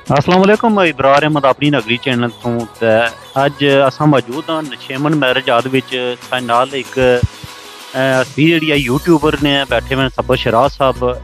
अस्सलाम वालेकुम। मैं इब्रार अहमद अपनी नगरी चैनल तो अज अस मौजूद हाँ नशेमन मैरिज आद विच साडे नाल एक असली जी यूट्यूबर ने बैठे हुए सबत शराज साहब।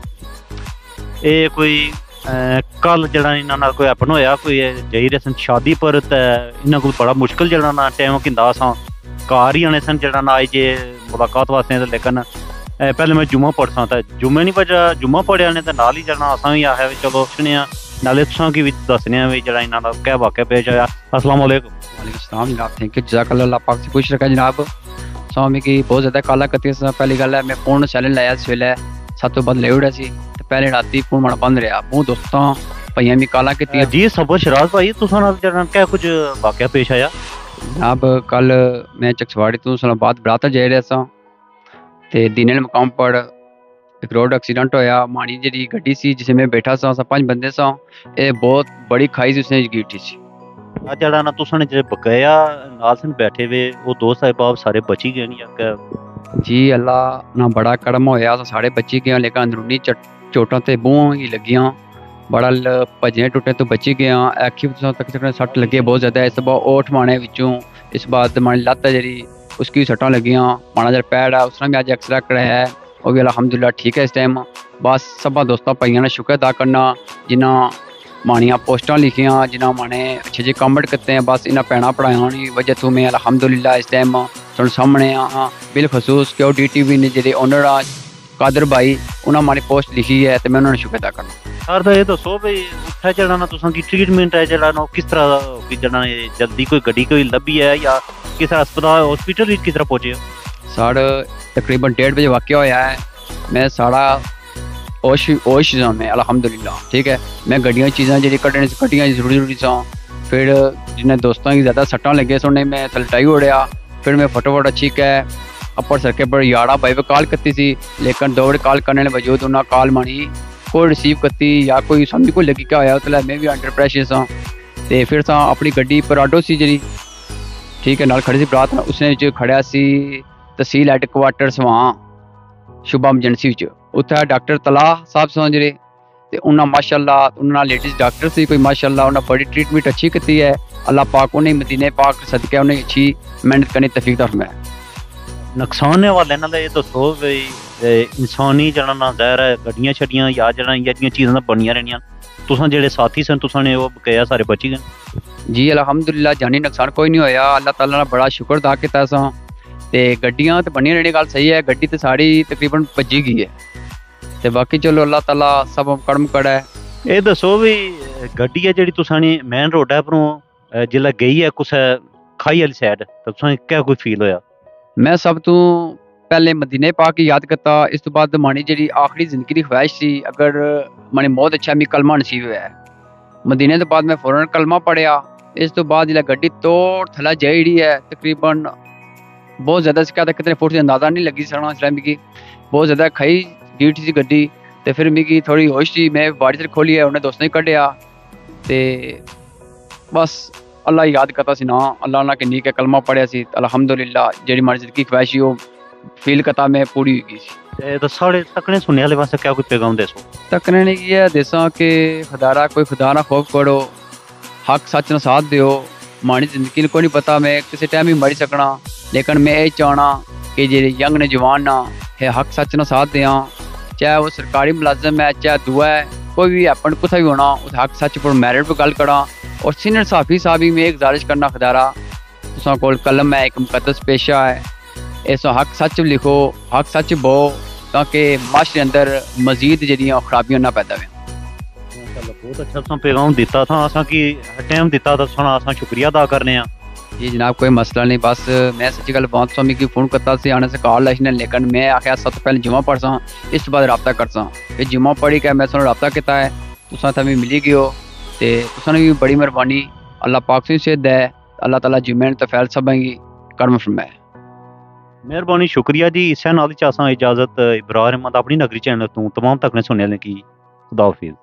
ये कोई कल जरा इन्हों नाल कोई हैपन होया कोई जाई रहे सन शादी पर इन्हों को बड़ा मुश्किल जरा ना टाइम किंदा सा घर ही आने सन जरा ना आए जे मुलाकात वास्ते लेकिन पहले मैं जुम्मा पढ़सा तो जुम्मे नहीं बजा जुम्मा पढ़िया ने तो नाल ही जाना असा भी आया चलो सुने नाले तुसा की भी दसने भी जरा इन्हों क्या वाक़या पेश आया। अस्सलाम वालेकुम। वालेकुम सलाम जनाब, थैंक यू जज़ाकल्लाह, पाक से खुश रखा जनाब। स्वामी की बहुत ज़्यादा काला कती पहली गल है मैं फोन चैलेंज लाया इस वेले 7 तो बाद ले उड़ा सी ते पहले राती फोन माड़ा बंद रहा बहुत दोस्तों भाइयों भी काला की जी सब शराज भाई तुसा नाल जरा क्या कुछ वाक़या पेश आया। जनाब कल मैं चकसवाड़ी तो इस्लामाबाद बरात जा रहा सा ते दिने मकाम पर एक रोड एक्सीडेंट होया। माड़ी जी गड्डी सी जिसे मैं बैठा सा 5 बंदे सा ये बहुत बड़ी खाई सी उसने गिठी सी जरा ना तुसा ने जो बकाया नाल सन बैठे हुए वो दो साहिबाब सारे बची गए नहीं जी। अल्लाह ना बड़ा करम होया तो सारे बची गए लेकिन अंदरूनी चोटां ते बूहां ही लगियां बड़ा भजने टुटे तो बची गया। अखी तक सट लगे बहुत ज़्यादा इस बार ओठ माने विचों इस बात माड़ी लत्त है जी उसकी सट्टां लगियां। माड़ा जरा पैर है उसने भी अज एक्सरा कराया है वो भी अलहमदुलिल्लाह ठीक है इस टाइम। बस सब दोस्तों भाइयों ने शुक्र अदा करना जिन्हें माड़ियाँ पोस्टां लिखियां जिन्हें माने अच्छे जे कमेंट करते हैं बस इन्हें भैन पढ़ाया की वजह तो मैं अलहमदुलिल्लाह इस टाइम तुम सामने हाँ बिलखसूस कि DTV ने जे ओनर आ कादर भाई उन्हें माड़ी पोस्ट लिखी है तो मैं उन्होंने शुक्र अदा करना। सर तो ये दसो भाई उत्थे जरा ना तुसा की ट्रीटमेंट है जरा ना किस तरह की जरा जल्दी कोई गड्डी कोई लभी है या किस तरह अस्पताल हॉस्पिटल किस तरह पहुंचे। साढ़े तकरीबन 1:30 बजे वाक़या होया है। मैं सारा ओश में अलहमदुलिल्लाह ठीक है। मैं गड्डियाँ चीज़ां जी कट्टियां जरूरी सा फिर जिन्हें दोस्तों की ज़्यादा सट्टां लगे सुनने मैं तलटाई उड़िया फिर मैं फटोफट अच्छी है अपर सड़के पर यारा भाई पर कॉल करती सी लेकिन 2 कॉल करने के वजूद उन्हें कॉल मानी कोई रिसीव करती या कोई समझ कोई लगी क्या होया तो मैं भी अंडर प्रेशर सा तो फिर सा अपनी गड्डी पराडो सी जी ठीक है नाल खड़ी सी बरात उसने जो खड़िया सी तहसील हैडकुआटर सवां शुभा एमरजेंसी उत्थे डॉक्टर तलाह साहब सन जे ते उन्हें माशाअल्लाह उन्होंने लेडीज डॉक्टर सी कोई माशाअल्लाह उन्हें बड़ी ट्रीटमेंट अच्छी की है। अल्लाह पाक उन्हें मदीने पाक सदके उन्हें अच्छी मेहनत करने तौफीक दा फरमाए। नुकसान वाले ना ये दसो भाई इंसानी जरा ना ज़ाहिर है गड्डियां छड्डियां या जरा इ'यै चीज़ां बनियां रहनियां तुसा जेह्ड़े साथी सन तुसा ने वो बकाया सारे बची गए। जी अलहमदुलिल्लाह जानी नुकसान कोई नहीं होया अल्लाह ताला ने बड़ा शुक्र अदा किया सा ते गड्डियां तो बनियां रहने गल सही है गड्डी तो सारी तकरीबन भजी गई है ते बाकी चलो अल्लाह ताला सब कर्म कड़ा है। ये दसो भी गड्डी है जी तुसा ने मेन रोडा परों जिसलै गई है कुसै खाई आह्ली साइड तो तुसा क्या कोई फील होया। मैं सब तो पहले मदीने पाक की याद करता इस तो बाद मानी जी आखिरी जिंदगी की ख्वाहिश थी अगर मानी बहुत अच्छा मी कलमा नसीब हुआ है मदीने तो बाद मैं फौरन कलमा पढ़िया इस तो बाद जिला गड्डी तोड़ थला जाई है तकरीबन बहुत ज़्यादा सिक्का था कितने फुट से अंदाजा नहीं लगी सकना इसलिए मिगी बहुत ज़्यादा खाई गई थी गड्डी तो फिर मिगी थोड़ी होश थी मैं बाड़ी से खोली है उन्हें दोस्तों ही कढ़िया तो बस अल्लाह याद करता सी ना अल्लाह ना किन्नी के कलमा पढ़िया सी अलहमदुलिल्लाह जी मारी जिंदगी ख्वाहिश वो फील करता मैं पूरी हुई गई। तो साढ़े तकने सुनने वाले पास क्या कोई पैगाम दसो। तकने ने किया दसा कि खुदारा कोई खुदा ना खौफ करो हक सच न साथ दियो माड़ी जिंदगी को नहीं पता मैं किसी टाइम ही मरी सकना लेकिन मैं ये चाहना कि जे यंग ने जवान ना है हक सच न साथ दें चाहे वो सरकारी मुलाजम है चाहे दुआ है कोई भी अपन कुछ भी होना उस हक सच पर मैरिट पर गल करा और सीनियर साफी साहब में एक गुजारिश करना खुदारा तुसा कोल कलम है एक मुकद्दस पेशा है इस हक सच लिखो हक सच बो ताकि माशरे अंदर मजीद जरिया खराबियां ना पैदा हो। बहुत अच्छा पैगाम दिता था असा की टाइम दिता था सुना असा शुक्रिया अदा करने जी जनाब कोई मसला नहीं बस मैं सच्ची गल बहुत स्वामी की फोन करता सी आने से कॉल लाइने लेकिन मैं आखिया सब तो पहले जुम्मा पढ़सा इस बाद रबता करसा फिर जुम्मा पढ़ी के मैं सुन रबता किया है तुसा तभी मिली गयो तो तुसा भी बड़ी मेहरबानी अल्लाह पाक से सेहत है अल्लाह ताला जुम्मे तो फैल सब कर्म फरमाए। मेहरबानी शुक्रिया जी इस नाल असा इजाजत इब्रार अहमद अपनी नगरी चैनल तो तमाम तक ने सुनने की खुदा हाफिज।